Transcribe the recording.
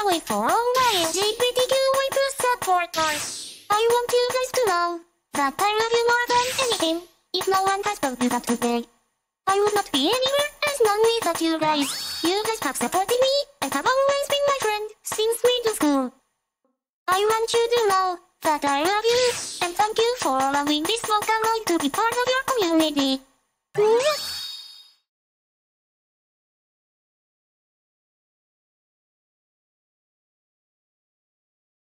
wait for all my LGBTQI+ supporters. I want you guys to know that I love you more than anything. If no one has told you that today, I would not be anywhere as long without you guys. You guys have supported me and have always been my friend since middle school. I want you to know that I love you, and thank you for allowing this Vocaloid to be part of your community.